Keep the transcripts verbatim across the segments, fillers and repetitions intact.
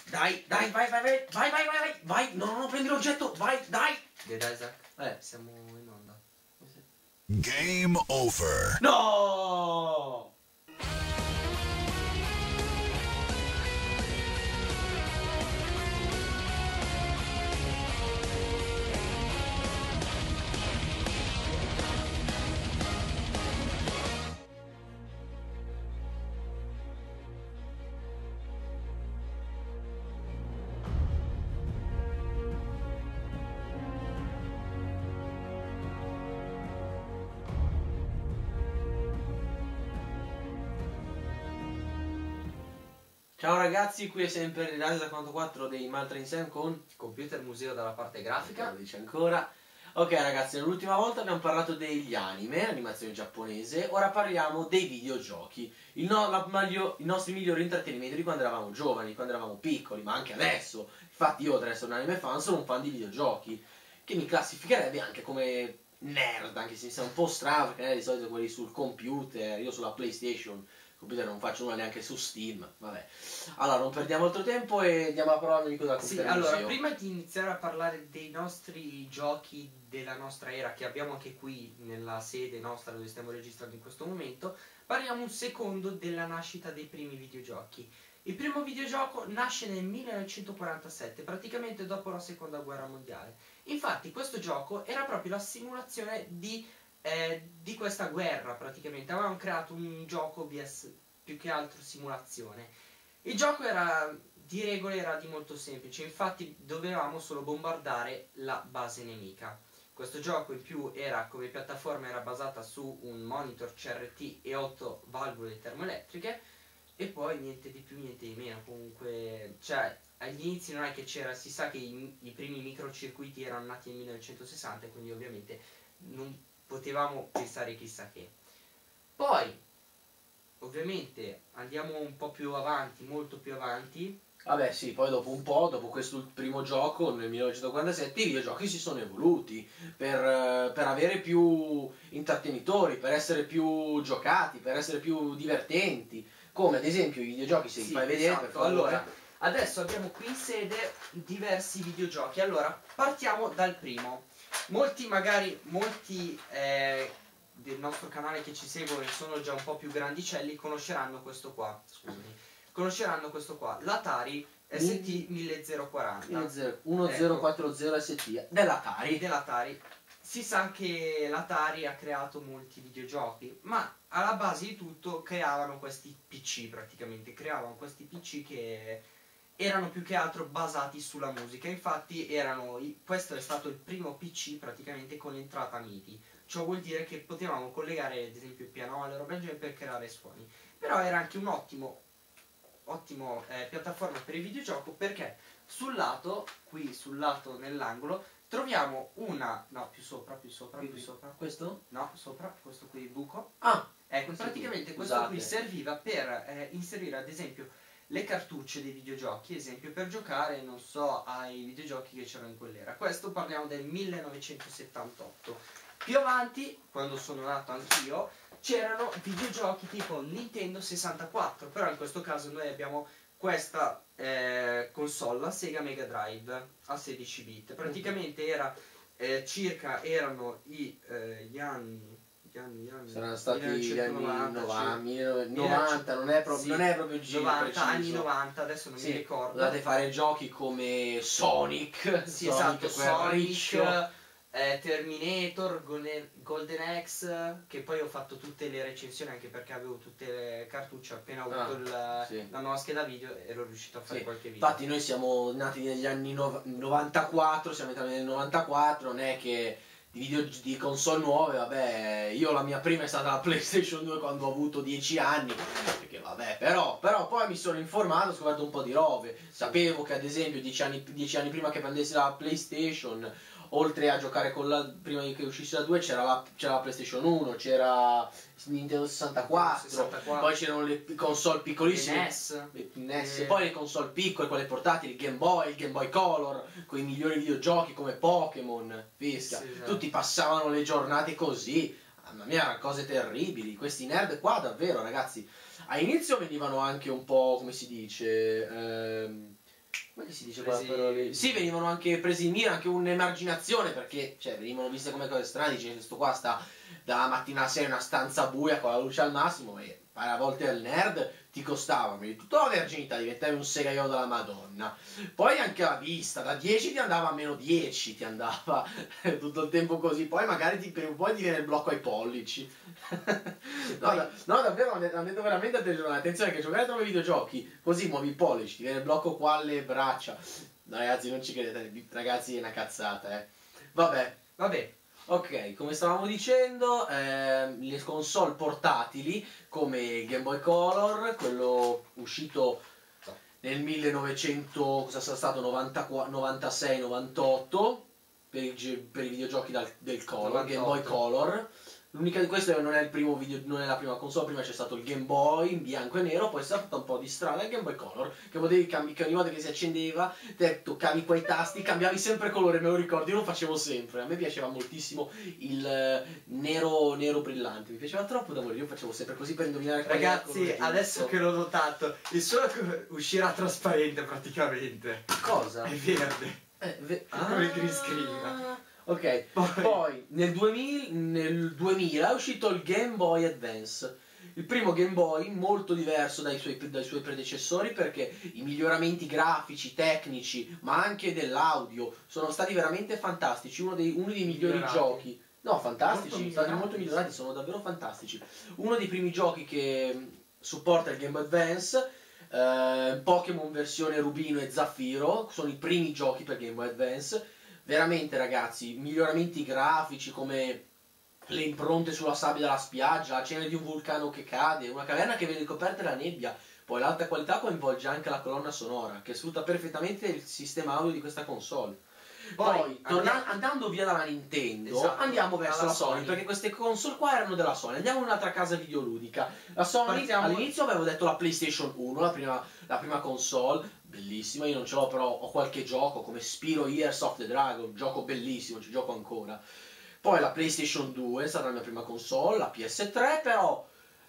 Dai, dai, vai, vai, vai, vai, vai, vai, vai, vai, no, no, prendi l'oggetto, vai, dai. Dead Isaac? Eh. Siamo in onda. Game over. No! Ciao ragazzi, qui è sempre Rilase da quarantaquattro dei Maltra Insem con Computer Museo dalla parte grafica. lo dice ancora. Ok ragazzi, l'ultima volta abbiamo parlato degli anime, animazione giapponese, ora parliamo dei videogiochi, il no, la, maglio, i nostri migliori intrattenimenti di quando eravamo giovani, quando eravamo piccoli, ma anche adesso. Infatti io, oltre ad essere un anime fan, sono un fan di videogiochi, che mi classificherebbe anche come nerd, anche se mi sa un po' strano, perché eh, di solito quelli sul computer, io sulla PlayStation. Computer non faccio nulla neanche su Steam, vabbè. Allora, non perdiamo altro tempo e diamo la parola all'amico della Sì, Computer allora, Museo. prima di iniziare a parlare dei nostri giochi della nostra era, che abbiamo anche qui nella sede nostra dove stiamo registrando in questo momento, parliamo un secondo della nascita dei primi videogiochi. Il primo videogioco nasce nel millenovecentoquarantasette, praticamente dopo la seconda guerra mondiale. Infatti questo gioco era proprio la simulazione di... Eh, di questa guerra. Praticamente avevamo creato un gioco V S, più che altro simulazione. Il gioco era di regole era di molto semplice, infatti dovevamo solo bombardare la base nemica. Questo gioco in più era come piattaforma era basata su un monitor C R T e otto valvole termoelettriche e poi niente di più niente di meno. Comunque, cioè, agli inizi non è che c'era, si sa che i, i primi microcircuiti erano nati nel millenovecentosessanta, quindi ovviamente non potevamo pensare chissà che. Poi, ovviamente, andiamo un po' più avanti, molto più avanti. Vabbè sì, poi dopo un po', dopo questo primo gioco nel millenovecentoquarantasette, i videogiochi si sono evoluti per, eh, per avere più intrattenitori, per essere più giocati, per essere più divertenti, come ad esempio i videogiochi, se li Sì, fai vedere, esatto. per favore. Allora, adesso abbiamo qui in sede diversi videogiochi. Allora, partiamo dal primo. Molti magari, molti eh, del nostro canale che ci seguono e sono già un po' più grandicelli conosceranno questo qua, scusami, conosceranno questo qua, l'Atari S T millequaranta. millequattrocento S T dell'Atari. Dell'Atari. Si sa che l'Atari ha creato molti videogiochi, ma alla base di tutto creavano questi P C praticamente, creavano questi P C che... erano più che altro basati sulla musica. Infatti erano, questo è stato il primo P C praticamente con l'entrata MIDI. Ciò vuol dire che potevamo collegare ad esempio il piano alle robe del genere per creare suoni. Però era anche un ottimo, ottimo eh, piattaforma per il videogioco, perché sul lato, qui sul lato nell'angolo, troviamo una, no più sopra, più sopra, più sopra. Questo? No, sopra, questo qui il buco. Ah! Ecco, Sì, praticamente sì, questo scusate. qui serviva per eh, inserire ad esempio le cartucce dei videogiochi, esempio per giocare, non so, ai videogiochi che c'erano in quell'era. Questo parliamo del millenovecentosettantotto. Più avanti, quando sono nato anch'io, c'erano videogiochi tipo Nintendo sessantaquattro, però in questo caso noi abbiamo questa eh, console, la Sega Mega Drive a sedici bit. Praticamente era eh, circa, erano i, eh, gli anni... Gli anni, gli anni, Saranno stati gli anni novanta, cioè, novanta, non è proprio, sì, non è proprio il giro novanta, preciso. anni novanta, adesso non Sì, mi ricordo. potete fare giochi come Sonic, Sì, Sonic, esatto, quel Sonic, riccio. eh, Terminator, Golden, Golden Axe, che poi ho fatto tutte le recensioni anche perché avevo tutte le cartucce, appena ho avuto Ah, il, sì. la nuova scheda video ero riuscito a fare Sì. qualche video. Infatti noi siamo nati negli anni nov- novantaquattro, siamo entrati nel novantaquattro, non è che di video di console nuove, vabbè, io la mia prima è stata la PlayStation due quando ho avuto dieci anni, perché vabbè, però, però poi mi sono informato, ho scoperto un po' di robe, sapevo che ad esempio dieci anni, dieci anni prima che prendessi la PlayStation, oltre a giocare con la, prima che uscisse la due c'era la, c'era la PlayStation uno, c'era Nintendo sessantaquattro, sessantaquattro, poi c'erano le console piccolissime, N E S, le N E S, eh. poi le console piccole, quelle portatili, il Game Boy, il Game Boy Color, con i migliori videogiochi come Pokémon, Fischia, Sì, esatto. tutti passavano le giornate così, mamma mia, erano cose terribili, questi nerd qua davvero ragazzi, a inizio venivano anche un po', come si dice, ehm, che si dice quella Presi- parola lì? Sì, venivano anche presi in mira, anche un'emarginazione, perché cioè, venivano viste come cose strane, dice questo qua sta dalla mattina alla sera in una stanza buia con la luce al massimo e a volte al nerd ti costava, quindi tutta la verginità, diventavi un segaiolo della Madonna. Poi anche la vista, da dieci ti andava a meno dieci, ti andava tutto il tempo così, poi magari ti, per un po' ti viene il blocco ai pollici. No, da- no, davvero, hanno detto, hanno detto veramente attenzione, attenzione che giocare come videogiochi, così muovi i pollici, ti viene il blocco qua alle braccia. No, ragazzi, non ci credete, ragazzi, è una cazzata, eh. Vabbè. Vabbè, Ok, come stavamo dicendo, ehm, le console portatili come il Game Boy Color, quello uscito nel millenovecento, cosa sarà stato, novantasei novantotto, per i, gi- per i videogiochi dal- del Color, Game Boy novantotto. Color. L'unica di questo non è il primo video, non è la prima console, prima c'è stato il Game Boy in bianco e nero, poi è stata fatta un po' di strada il Game Boy Color, che potevi cambi- che ogni volta che si accendeva, te toccavi quei tasti, cambiavi sempre colore, me lo ricordo, io lo facevo sempre, a me piaceva moltissimo il eh, nero, nero brillante, mi piaceva troppo da morire, io facevo sempre così per indovinare qual era il ragazzi, colore adesso giusto. che l'ho notato, il suo uscirà trasparente praticamente. Cosa? È verde. Eh, ve- Come il green screen. Ok, Poi- poi nel duemila, nel duemila è uscito il Game Boy Advance. Il primo Game Boy, molto diverso dai suoi, dai suoi predecessori perché i miglioramenti grafici, tecnici, ma anche dell'audio sono stati veramente fantastici. Uno dei, uno dei migliori Migliorati. giochi. No, fantastici, Molto sono stati migliorati, molto migliorati, sono davvero fantastici. Uno dei primi giochi che mh, supporta il Game Boy Advance, eh, Pokémon versione Rubino e Zaffiro, sono i primi giochi per Game Boy Advance. Veramente ragazzi, miglioramenti grafici come le impronte sulla sabbia della spiaggia, la cenere di un vulcano che cade, una caverna che viene coperta da nebbia. Poi l'alta qualità coinvolge anche la colonna sonora, che sfrutta perfettamente il sistema audio di questa console. Poi, Poi, torna- andiamo- andando via dalla Nintendo, Esatto, andiamo verso dalla la Sony, Sony. perché queste console qua erano della Sony. Andiamo in un'altra casa videoludica. La Sony, Partiamo- all'inizio avevo detto la PlayStation uno, la prima, la prima console, bellissima, io non ce l'ho però ho qualche gioco come Spyro Years of the Dragon, gioco bellissimo, ci gioco ancora. Poi la PlayStation due è stata la mia prima console, la P S tre però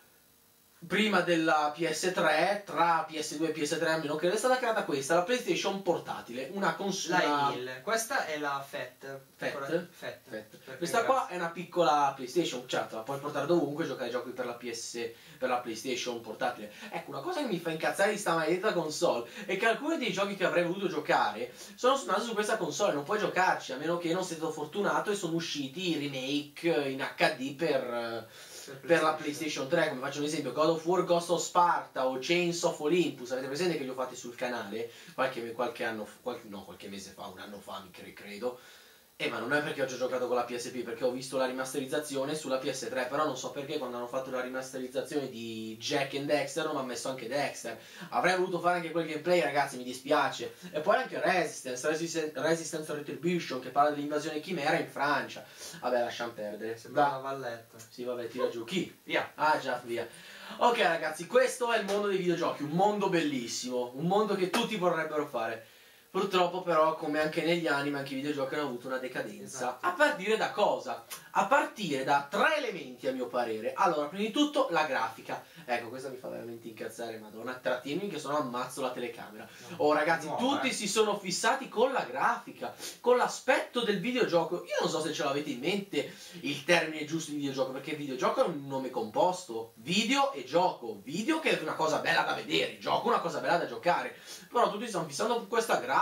prima della P S tre, tra P S due e P S tre, a meno che è stata creata questa, la PlayStation portatile, una console. La Emil, questa è la Fat. Fat? Fat. Fat. Perfetto. Perché, Questa qua è una piccola PlayStation, certo, la puoi portare dovunque, giocare ai giochi per la P S, per la PlayStation portatile. Ecco, una cosa che mi fa incazzare di sta maledetta console è che alcuni dei giochi che avrei voluto giocare sono nati su questa console, non puoi giocarci, a meno che non sei stato fortunato e sono usciti i remake in H D per, per la PlayStation tre, come faccio un esempio, God of War Ghost of Sparta o Chains of Olympus, avete presente che li ho fatti sul canale qualche, qualche anno, qualche, no, qualche mese fa, un anno fa, mi cre- credo. Eh, ma non è perché ho già giocato con la P S P, perché ho visto la rimasterizzazione sulla P S tre, però non so perché quando hanno fatto la rimasterizzazione di Jack and Dexter non mi ha messo anche Dexter. Avrei voluto fare anche quel gameplay, ragazzi, mi dispiace. E poi anche Resistance, Resistance, Resistance Retribution, che parla dell'invasione chimera in Francia. Vabbè, lasciamo perdere. Sembra Da- una valletta. Sì, vabbè, tira giù. Chi? Via. Ah, già, via. Ok, ragazzi, questo è il mondo dei videogiochi, un mondo bellissimo, un mondo che tutti vorrebbero fare. Purtroppo però, come anche negli anime, anche i videogiochi hanno avuto una decadenza. Esatto. A partire da cosa? A partire da tre elementi a mio parere. Allora, prima di tutto la grafica. Ecco, questa mi fa veramente incazzare, madonna. Trattienimi che sono ammazzo la telecamera. Oh ragazzi, No, tutti eh. si sono fissati con la grafica, con l'aspetto del videogioco. Io non so se ce l'avete in mente il termine giusto di videogioco, perché videogioco è un nome composto. Video e gioco. Video che è una cosa bella da vedere, gioco una cosa bella da giocare. Però tutti si stanno fissando con questa grafica.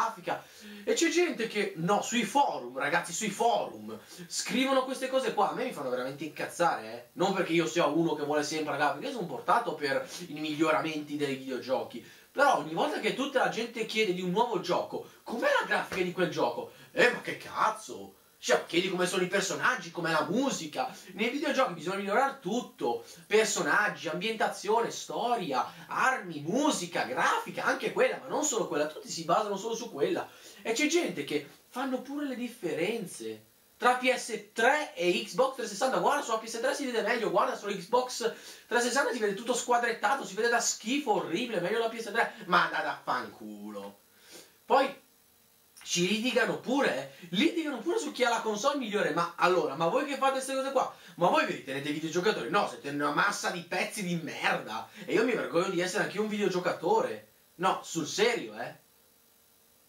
E c'è gente che, no, sui forum, ragazzi, sui forum, scrivono queste cose qua. A me mi fanno veramente incazzare, eh. Non perché io sia uno che vuole sempre la grafica, io sono portato per i miglioramenti dei videogiochi. Però ogni volta che tutta la gente chiede di un nuovo gioco, com'è la grafica di quel gioco? Eh, ma che cazzo? Cioè, chiedi come sono i personaggi, com'è la musica. Nei videogiochi bisogna migliorare tutto. Personaggi, ambientazione, storia, armi, musica, grafica, anche quella, ma non solo quella. Tutti si basano solo su quella. E c'è gente che fanno pure le differenze tra P S tre e Xbox trecentosessanta. Guarda, sulla P S tre si vede meglio, guarda, sulla Xbox trecentosessanta si vede tutto squadrettato, si vede da schifo, orribile, meglio la P S tre. Ma andate a fanculo. Poi ci litigano pure, eh. Litigano pure su chi ha la console migliore. Ma allora, ma voi che fate queste cose qua? Ma voi vi ritenete videogiocatori? No, siete una massa di pezzi di merda. E io mi vergogno di essere anche un videogiocatore. No, sul serio, eh.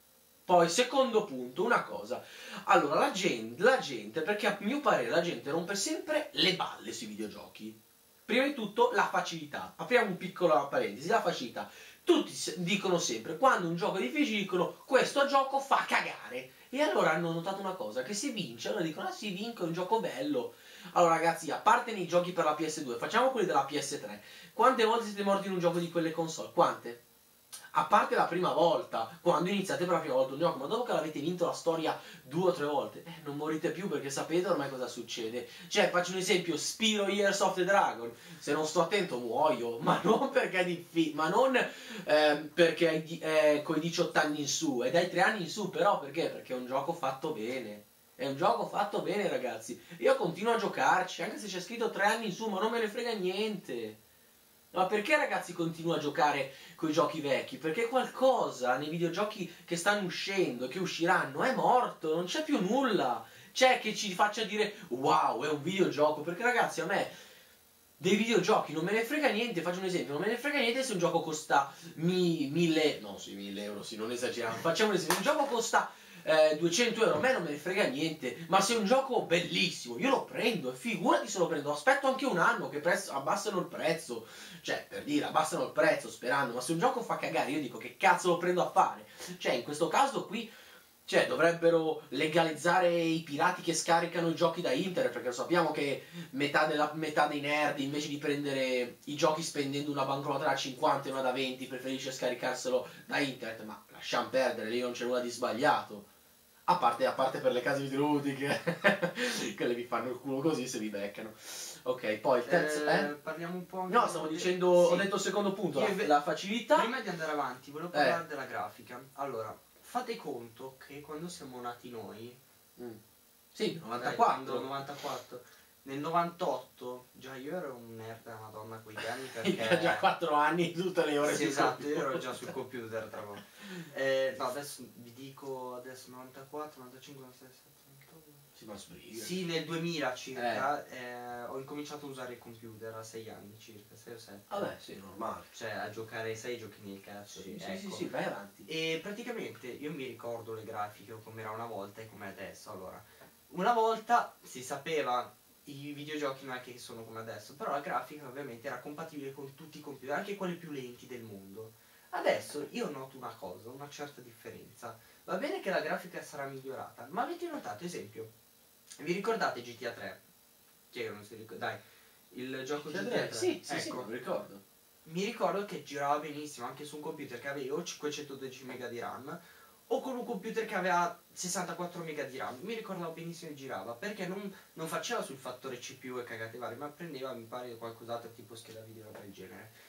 Poi, secondo punto, una cosa. Allora, la gente, la gente, perché a mio parere la gente rompe sempre le balle sui videogiochi. Prima di tutto, la facilità. Apriamo un piccolo parentesi, la facilità. Tutti dicono sempre, quando un gioco è difficile, dicono, questo gioco fa cagare. E allora hanno notato una cosa, che se vince, allora dicono, ah si vince, è un gioco bello. Allora ragazzi, a parte nei giochi per la P S due, facciamo quelli della P S tre. Quante volte siete morti in un gioco di quelle console? Quante? A parte la prima volta, quando iniziate per la prima volta un gioco, ma dopo che l'avete vinto la storia due o tre volte, eh, non morite più perché sapete ormai cosa succede. Cioè, faccio un esempio, Spiro Years of the Dragon, se non sto attento muoio, ma non perché è difficile, ma non eh, perché è, è coi diciotto anni in su, è dai tre anni in su, però perché? Perché è un gioco fatto bene. È un gioco fatto bene, ragazzi. Io continuo a giocarci, anche se c'è scritto tre anni in su, ma non me ne frega niente. Ma perché ragazzi continuo a giocare con i giochi vecchi? Perché qualcosa nei videogiochi che stanno uscendo e che usciranno è morto, non c'è più nulla. C'è che ci faccia dire wow, è un videogioco. Perché ragazzi a me dei videogiochi non me ne frega niente, faccio un esempio, non me ne frega niente se un gioco costa mi, mille, no sì, mille euro, sì, non esageriamo. Facciamo un esempio, un gioco costa eh, duecento euro, a me non me ne frega niente, ma se è un gioco bellissimo, io lo prendo, e figurati se lo prendo, aspetto anche un anno che prezzo, abbassano il prezzo, cioè per dire, abbassano il prezzo sperando, ma se un gioco fa cagare io dico che cazzo lo prendo a fare, cioè in questo caso qui, cioè dovrebbero legalizzare i pirati che scaricano i giochi da internet, perché lo sappiamo che metà, della, metà dei nerd invece di prendere i giochi spendendo una banconota da cinquanta e una da venti preferisce scaricarselo da internet, ma lasciamo perdere, lì non c'è nulla di sbagliato. A parte, a parte per le case videoludiche, che le vi fanno il culo così se vi beccano. Ok, poi il terzo... Eh, Eh? parliamo un po' anche No, stavo di- dicendo, sì. ho detto il secondo punto, Io la, ve- la facilità. Prima di andare avanti, volevo parlare Eh. della grafica. Allora, fate conto che quando siamo nati noi, Mm. Sì, dai, novantaquattro. quando novantaquattro, nel novantotto, già io ero un nerd della Madonna a quegli anni Io perché... ho già quattro anni, tutte le ore Sì, sul esatto, io computer. ero già sul computer tra l'altro. Eh, no, adesso vi dico, adesso novantaquattro, novantacinque, novantasei, novantaotto... Si ma sbriga. Sì, nel duemila circa eh, ho incominciato a usare il computer a sei anni circa, sei o sette. Vabbè, sì, normale. Cioè a giocare sei giochi nel cazzo. Sì, sì, ecco. sì, sì, vai avanti. E praticamente io mi ricordo le grafiche come era una volta e come adesso. Allora, una volta si sapeva, i videogiochi non è che sono come adesso, però la grafica ovviamente era compatibile con tutti i computer, anche quelli più lenti del mondo. Adesso io noto una cosa, una certa differenza. Va bene che la grafica sarà migliorata, ma avete notato, esempio, vi ricordate G T A tre? Chi è che non si ricorda? Dai, il gioco G T A tre. Sì, sì, ecco. sì, me lo ricordo. Mi ricordo che girava benissimo anche su un computer che aveva cinquecentododici mega di RAM o con un computer che aveva sessantaquattro mega di RAM. Mi ricordavo benissimo che girava perché non, non faceva sul fattore C P U e cagate varie, ma prendeva, mi pare, qualcos'altro tipo scheda video roba del genere.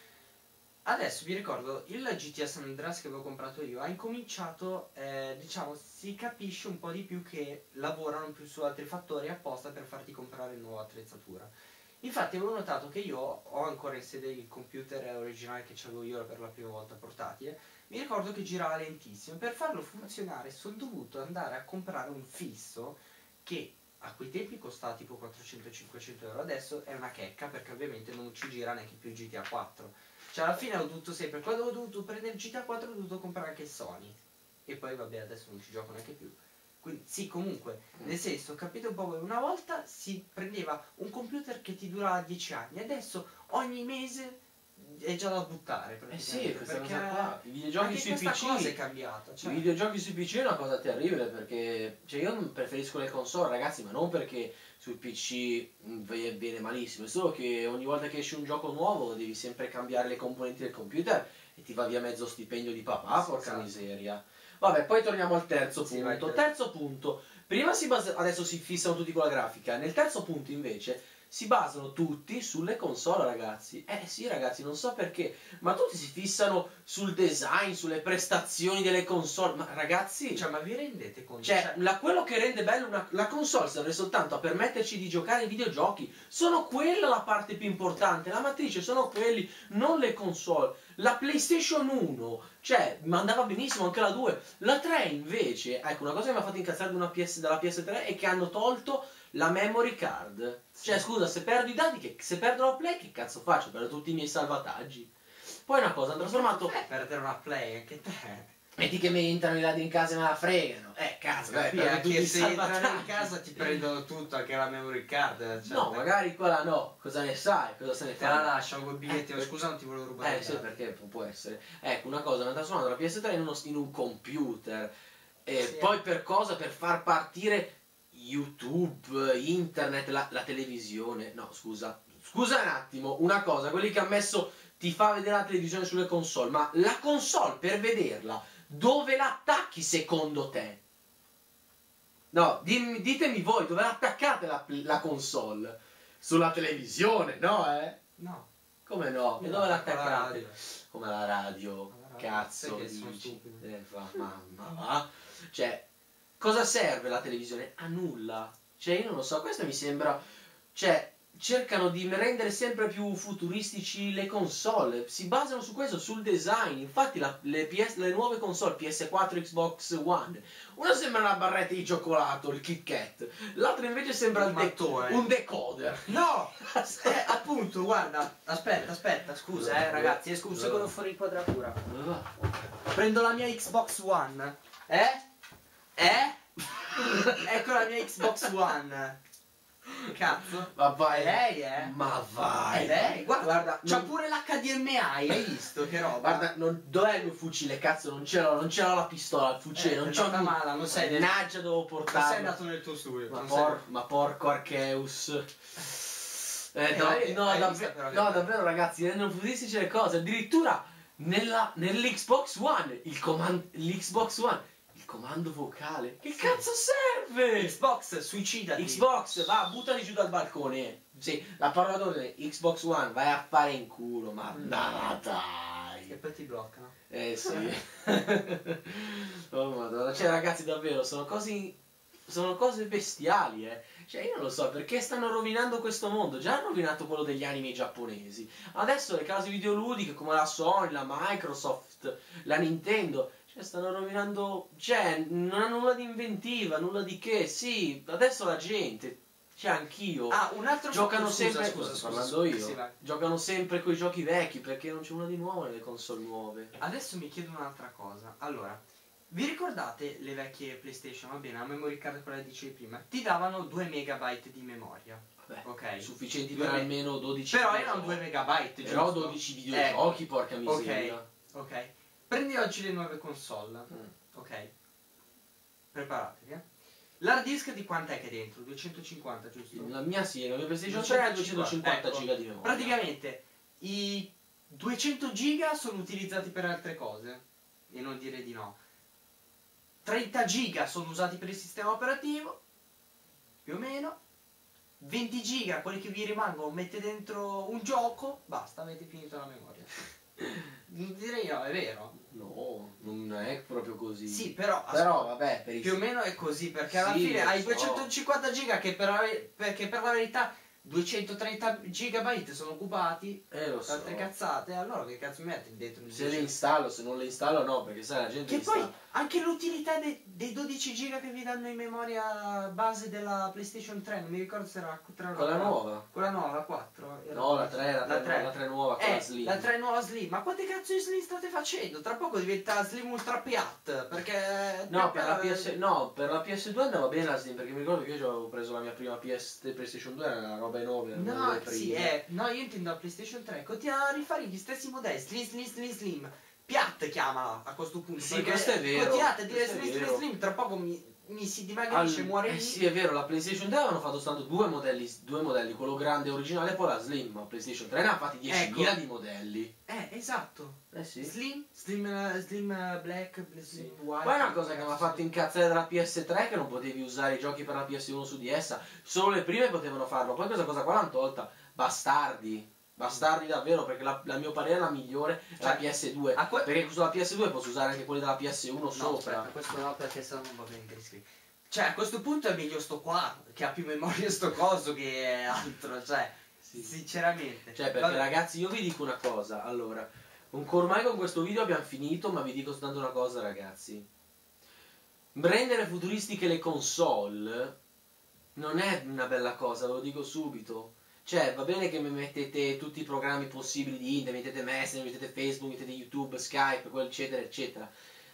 Adesso vi ricordo il G T A San Andreas che avevo comprato io ha incominciato, eh, diciamo, si capisce un po' di più che lavorano più su altri fattori apposta per farti comprare nuova attrezzatura. Infatti avevo notato che io ho ancora in sede il computer originale che avevo io per la prima volta portatile, mi ricordo che girava lentissimo, per farlo funzionare sono dovuto andare a comprare un fisso che a quei tempi costava tipo quattrocento cinquecento euro, adesso è una checca perché ovviamente non ci gira neanche più G T A quattro. Cioè alla fine ho dovuto sempre, quando ho dovuto prendere G T A quattro ho dovuto comprare anche Sony. E poi vabbè adesso non ci gioco neanche più. Quindi sì, comunque, nel senso, capite un po' voi, una volta si prendeva un computer che ti durava dieci anni, adesso ogni mese è già da buttare Eh praticamente. sì, questa perché cosa qua. I videogiochi anche sui questa P C. cosa è cambiata. Cioè... I videogiochi sui P C è una cosa terribile perché. Cioè io preferisco le console, ragazzi, ma non perché sul P C viene malissimo, è solo che ogni volta che esce un gioco nuovo devi sempre cambiare le componenti del computer e ti va via mezzo stipendio di papà, Sì, porca esatto. miseria. Vabbè, poi torniamo al terzo Sì, punto. vai, Terzo punto. Prima si basa. Adesso si fissano tutti con la grafica. Nel terzo punto invece si basano tutti sulle console, ragazzi. Eh sì, ragazzi, non so perché, ma tutti si fissano sul design, sulle prestazioni delle console. Ma ragazzi, Cioè, ma vi rendete conto? cioè, la, quello che rende bello una, la console serve soltanto a permetterci di giocare ai videogiochi. Sono quella la parte più importante. La matrice sono quelli, non le console. La PlayStation uno, cioè, ma andava benissimo anche la due. La tre invece, ecco, una cosa che mi ha fatto incazzare di una P S, dalla P S tre è che hanno tolto la memory card. Cioè, scusa, se perdo i dati, che, se perdo la play, che cazzo faccio? Perdo tutti i miei salvataggi. Poi una cosa, hanno trasformato... Eh, perdere una play, anche te. Metti che mi entrano i ladri in casa e me la fregano. Eh, cazzo, dai, Sì, per anche tutti i se entrano in salvataggi. casa ti prendono tutto, anche la memory card. Cioè, No, magari quella no. Cosa ne sai? Cosa se ne te la fa? lasciano con i biglietti. Eh, ma scusa, non ti volevo rubare. Eh i sì, dati. perché pu- può essere. Ecco, una cosa, mi trasformato la P S tre in, uno, in un computer. E Sì. poi per cosa? Per far partire YouTube, internet, la, la televisione. No, scusa. Scusa un attimo, una cosa, quelli che hanno messo ti fa vedere la televisione sulle console, ma la console per vederla, dove l'attacchi secondo te? No, dimmi- ditemi voi, dove l'attaccate la, la console? Sulla televisione, no eh? No. Come no? E dove Alla l'attaccate? radio. Come alla radio, Alla radio. cazzo, Sai che sono dici? stupido. Eh, fa, ma, ma va? Cioè, cosa serve la televisione? A nulla. Cioè, io non lo so, questo mi sembra... Cioè, cercano di rendere sempre più futuristici le console, si basano su questo, sul design. Infatti la- le, P S, le nuove console P S quattro, Xbox One, una sembra una barretta di cioccolato, il Kit Kat, l'altra invece sembra Un il de- mattone. un decoder. No! Eh, appunto, guarda, aspetta, aspetta, scusa, eh, ragazzi, esco un secondo fuori inquadratura. Prendo la mia Xbox One. Eh? Eh? Ecco la mia Xbox One. Cazzo. Ma vai, È lei, eh? ma vai. È lei? Guarda, Guarda, c'ha non- pure l'H D M I, hai visto che roba? Guarda, non- dov'è il mio fucile? Cazzo, non ce l'ho, non ce l'ho la pistola, il fucile, Eh, non è c'ho andata male, non sei nel- Mannaggia, devo Non sei portarlo. andato nel tuo studio. Ma, non por- ma porco Archeus. Eh, Eh, no, hai- no, hai davve- visto però che- no, davvero ragazzi, rendono futuristici le cose. Addirittura nella, nell'Xbox One, il comando, l'Xbox One, il comando vocale. Che Sì. cazzo serve? Xbox, suicidati. Xbox, va, buttati giù dal balcone. Sì, la parola d'ordine, Xbox One, vai a fare in culo, ma Mm. no, dai. E poi ti bloccano. Eh sì. Oh madonna, cioè ragazzi davvero sono cose sono cose bestiali, eh. Cioè io non lo so perché stanno rovinando questo mondo. Già hanno rovinato quello degli anime giapponesi. Adesso le case videoludiche come la Sony, la Microsoft, la Nintendo, cioè stanno rovinando, cioè non hanno nulla di inventiva, nulla di che. Sì, adesso la gente, cioè anch'io. Ah, un altro Giocano fatto- sempre, scusa, scusa, sto scusa, parlando scusa, io. sì, vai. Giocano sempre con i giochi vecchi perché non c'è nulla di nuovo nelle console nuove. Adesso mi chiedo un'altra cosa. Allora, vi ricordate le vecchie PlayStation? Va bene, la memory card quella che dicevi prima. Ti davano due megabyte di memoria. Vabbè, Ok. sufficienti Due per me- almeno dodici Però videogiochi. erano due megabyte, Però giusto? dodici videogiochi, porca miseria. Ok, ok. Prendi oggi le nuove console. Mm. Ok. Preparatevi, eh. L'hard disk di quant'è che è dentro? duecentocinquanta, giusto? La mia sì, la mia PlayStation tre ha duecentocinquanta Ecco, giga di memoria. Praticamente i duecento giga sono utilizzati per altre cose. E non dire di no. trenta giga sono usati per il sistema operativo. Più o meno. venti giga, quelli che vi rimangono, mette dentro un gioco. Basta, avete finito la memoria. Direi no, è vero. No, non è proprio così. Sì, però, Però vabbè, per i più o meno è così, perché alla Sì, fine lo hai so. duecentocinquanta giga che per la, perché per la verità duecentotrenta gigabyte sono occupati Eh lo da so. altre cazzate, allora che cazzo mi metti dentro il Se le duecento? installo, se non le installo no, perché sai la gente Che li poi sta- anche l'utilità dei, dei dodici giga che vi danno in memoria base della PlayStation tre, non mi ricordo se era la tre o la Quella quattro. nuova? Quella nuova, la quattro? Era No, la tre, la tre, tre. la tre nuova, quella Eh, slim. la tre nuova Slim, ma quante cazzo di Slim state facendo? Tra poco diventa Slim Ultra Piat, perché... No, per la perché- P S, no, per la P S due andava bene la Slim, perché mi ricordo che io avevo preso la mia prima P S PlayStation due, era una roba enorme, era una No, delle sì, prime. eh, no, io intendo la PlayStation tre, continua a rifare gli stessi modelli, Slim, Slim, Slim, Slim. Piat chiamala a questo punto. Sì, perché questo è vero, Continuate a dire questo è Slim, Slim, vero. Slim, tra poco mi, mi si dimagrisce, Al- muore eh lì. sì, è vero, la PlayStation tre avevano fatto soltanto due modelli, due modelli, quello grande originale e poi la Slim, ma PlayStation tre ne ha fatti diecimila Ecco. di modelli. Eh, esatto. Eh sì. Slim, Slim, eh, Slim eh, Black, Slim White. Poi una cosa che mi ha fatto incazzare della P S tre è che non potevi usare i giochi per la P S uno su di essa, solo le prime potevano farlo, poi questa cosa qua l'hanno tolta, bastardi. Bastardi davvero, perché la, la mio parere la migliore è la Cioè, P S due, a que- perché sulla P S due posso usare anche quelli della P S uno No, sopra. aspetta, questo no perché sennò non va bene che riscrivi. Cioè, a questo punto è meglio sto qua, che ha più memoria sto coso che altro, cioè, Sì. sinceramente. Cioè, perché Vabbè. ragazzi, io vi dico una cosa, allora, ormai con questo video abbiamo finito, ma vi dico soltanto una cosa, ragazzi. Rendere futuristiche le console non è una bella cosa, ve lo dico subito. Cioè, va bene che mi mettete tutti i programmi possibili di internet, mettete Messenger, mettete Facebook, mettete YouTube, Skype, quel eccetera, eccetera.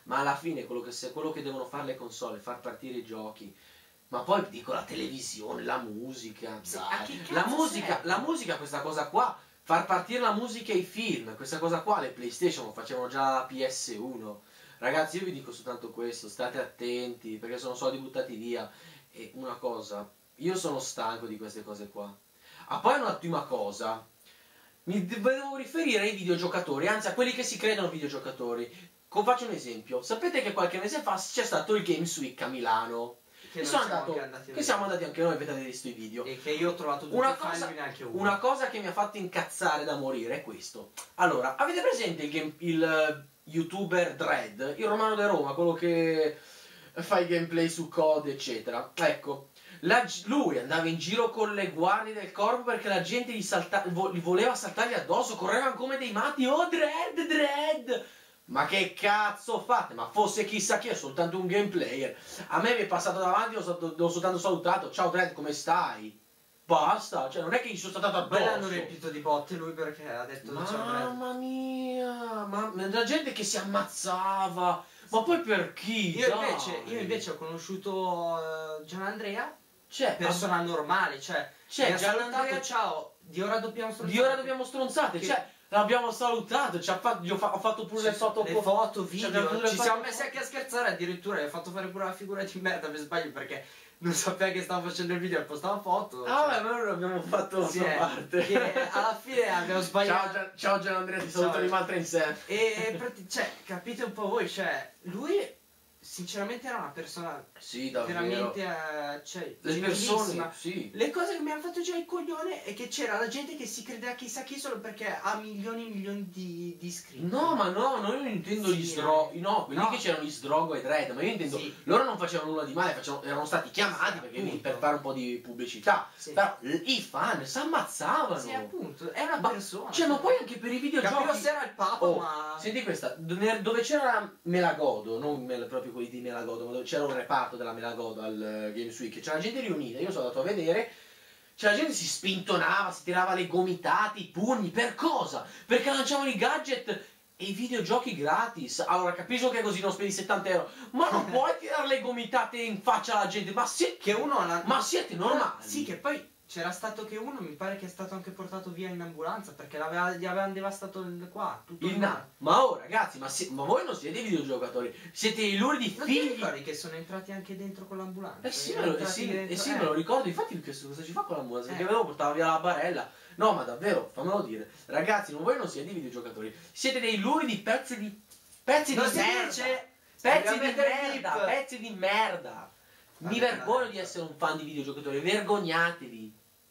ma alla fine quello che, se, quello che devono fare le console è far partire i giochi. Ma poi dico la televisione, la musica, Sì, dai. a chi cazzo la musica, serve? la musica, questa cosa qua, far partire la musica e i film, questa cosa qua le PlayStation lo facevano già la P S uno. Ragazzi, io vi dico soltanto questo, state attenti perché sono soldi buttati via. E una cosa, io sono stanco di queste cose qua. Ah, poi un'ultima cosa, mi devo riferire ai videogiocatori, anzi a quelli che si credono videogiocatori. Co- Faccio un esempio, sapete che qualche mese fa c'è stato il Games Week a Milano? Che, Che, non sono siamo andato, anche andati a che siamo vedere. andati anche noi, avete visto i video. E che io ho trovato tutti Una i file, cosa, neanche uno. una cosa che mi ha fatto incazzare da morire è questo. Allora, avete presente il, game- il eh, youtuber Dread, il romano di Roma, quello che fa i gameplay su C O D, eccetera? Ecco, la g- lui andava in giro con le guardie del corpo perché la gente gli, salta- vo- gli voleva saltargli addosso, correvano come dei matti. Oh, Dread, Dread! Ma che cazzo fate? Ma fosse chissà chi, è soltanto un gameplayer. A me mi è passato davanti, l'ho, sol- l'ho soltanto salutato. Ciao Dread, come stai? Basta, cioè non è che gli sono saltato addosso. Poi l'hanno riempito di botte lui perché ha detto ciao Brad. Mamma mia, ma la gente che si ammazzava. Ma poi per chi? Io Dai. invece, io invece ho conosciuto eh, Gianandrea, Cioè, persona normale, cioè, Cioè, mi ha Gianandrea- salutato, ciao, di ora dobbiamo stronzare. di ora dobbiamo stronzate, Che- cioè, l'abbiamo salutato, ci ha fatto, gli ho, fa- ho fatto pure le foto. le co- foto, ci abbiamo video, pure ci fatto- siamo messi anche a scherzare, addirittura gli ho fatto fare pure la figura di merda per sbaglio perché non sapeva che stavo facendo il video e postava foto. Ah, cioè, beh, noi abbiamo fatto la sì, sua è, parte. che alla fine abbiamo sbagliato. Ciao, Gian- ciao Gianandrea, ti saluto Ciao. di Malta in sé. E prati- cioè, capite un po' voi, cioè, lui sinceramente era una persona Sì, davvero. veramente eh, cioè, Le gentilissima. persone, sì. Le cose che mi hanno fatto già il coglione è che c'era la gente che si credeva chissà chi solo perché ha milioni e milioni di, di iscritti. No, ma no, no, io non intendo Sì, gli sdro... No, quelli no. che c'erano gli sdrogo e Dread, ma io intendo... Sì. Loro non facevano nulla di male, facevano- erano stati chiamati Sì, perché, appunto. per fare un po' di pubblicità. Sì. Però l- i fan si ammazzavano. Sì, appunto, è una Ma- persona. Cioè, ma poi anche per i videogiochi... Capivo se era il Papa, Oh, ma... senti questa, dove dove c'era Melagodo, non Mel- proprio quelli di Melagodo, ma dove c'era un reparto della Melagodo al eh, Games Week, c'era gente riunita, io sono andato a vedere, c'era gente che si spintonava, si tirava le gomitate, i pugni, per cosa? Perché lanciavano i gadget e i videogiochi gratis. Allora capisco che così non spendi settanta euro, ma non puoi tirare le gomitate in faccia alla gente, ma, si- Che uno... ha- ma siete normali? Sì, che poi c'era stato che uno mi pare che è stato anche portato via in ambulanza perché l'aveva, gli avevano devastato il qua, tutto Il il na- ma oh ragazzi, ma, si- ma voi non siete videogiocatori, siete i luridi Non ti figli. ricordi che sono entrati anche dentro con l'ambulanza? Eh sì, me Erano lo, eh entrati sì, eh dentro- sì, eh. me lo ricordo, infatti che cosa ci fa con la musica? Perché Eh. avevo portato via la barella. No, ma davvero, fammelo dire. Ragazzi, non voi non siete videogiocatori, siete dei luridi pezzi di pezzi Non di si merda. dice! Pezzi Dobbiamo di mettere il merda, bip. pezzi di merda. Mi Vabbè, vergogno vabbè. di essere un fan di videogiocatori, vergognatevi.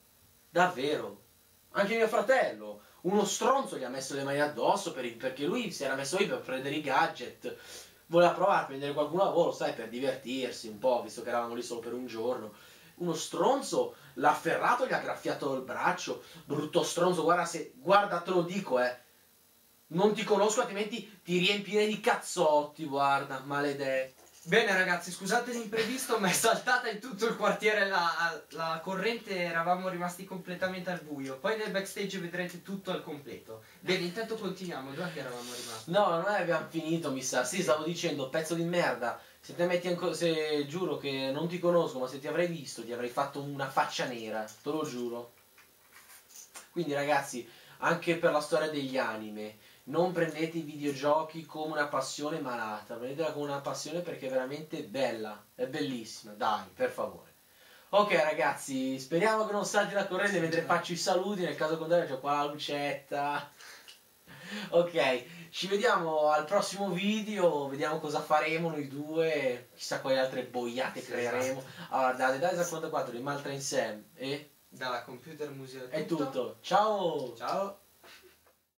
Davvero. Anche mio fratello, uno stronzo gli ha messo le mani addosso per il- perché lui si era messo lì per prendere i gadget. Voleva provare a prendere qualcuno a lavoro, sai, per divertirsi un po', visto che eravamo lì solo per un giorno. Uno stronzo l'ha afferrato, gli ha graffiato il braccio. Brutto stronzo, guarda se. Guarda, te lo dico, eh. Non ti conosco, altrimenti ti riempirei di cazzotti, guarda, maledetto. Bene ragazzi, scusate l'imprevisto, ma è saltata in tutto il quartiere la, la corrente, eravamo rimasti completamente al buio. Poi nel backstage vedrete tutto al completo. Bene, intanto continuiamo, dove che eravamo rimasti? No, non è abbiamo finito, mi sa. Sì, stavo dicendo, pezzo di merda. Se te metti ancora. Se giuro che non ti conosco, ma se ti avrei visto, ti avrei fatto una faccia nera. Te lo giuro. Quindi, ragazzi, anche per la storia degli anime, non prendete i videogiochi come una passione malata. Prendetela come una passione perché è veramente bella. È bellissima. Dai, per favore. Ok, ragazzi, speriamo che non salti la corrente mentre faccio i saluti. Nel caso contrario, c'ho qua la lucetta. Ok, ci vediamo al prossimo video, vediamo cosa faremo noi due, chissà quali altre boiate Sì, creeremo. Allora, da Dead cinquantaquattro di Malta in Sam e Dalla computer museo è tutto. Ciao! Ciao!